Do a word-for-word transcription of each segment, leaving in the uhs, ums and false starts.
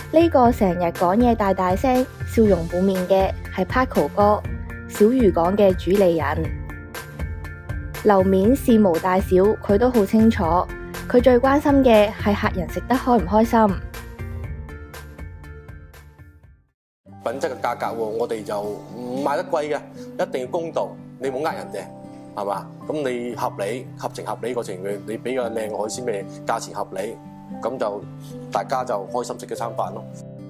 呢個成日講嘢大大聲、笑容滿面嘅係 Paco 哥，小漁港嘅主理人。樓面事無大小，佢都好清楚。佢最關心嘅係客人食得開唔開心。 品質嘅價格喎，我哋就唔賣得貴嘅，一定要公道。你冇呃人哋，係嘛？咁你合理、合情合理個情況，你俾個靚嘅海鮮嘅價錢合理，咁就大家就開心食一餐飯咯。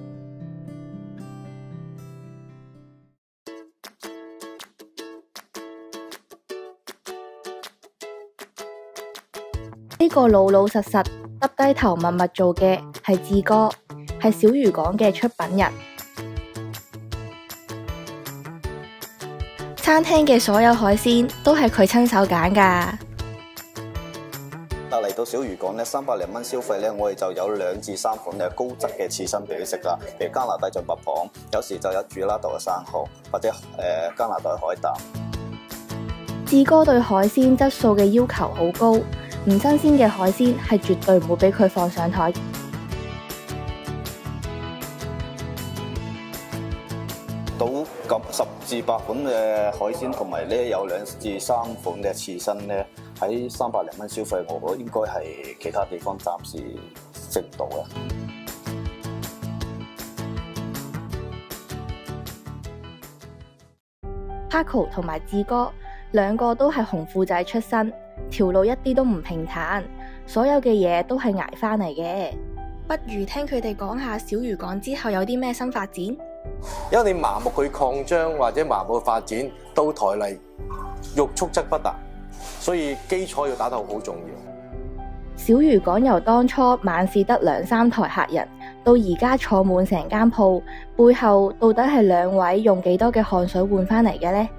呢個老老實實耷低頭默默做嘅係志哥，係小漁港嘅出品人。餐廳嘅所有海鮮都係佢親手揀㗎。 但嚟到小漁港咧，三百零蚊消費咧，我哋就有兩至三款嘅高質嘅刺身俾佢食啦，譬如加拿大象拔蚌，有時就有煮拉豆嘅生蠔，或者誒、呃、加拿大海膽。 志哥對海鮮質素嘅要求好高，唔新鮮嘅海鮮係絕對唔會俾佢放上台。 到咁十至八款嘅海鮮，同埋咧有兩至三款嘅刺身咧，喺三百零蚊消費，我應該係其他地方暫時食唔到啦。 Paco 同埋志哥兩個都係紅褲仔出身，條路一啲都唔平坦，所有嘅嘢都係捱翻嚟嘅。不如聽佢哋講下小漁港之後有啲咩新發展。 因為你盲目去擴張或者盲目去發展，到台嚟欲速則不達，所以基礎要打得好重要。 小漁港由當初晚市得兩三台客人，到而家坐滿成間鋪，背後到底係兩位用幾多嘅汗水換翻嚟嘅呢？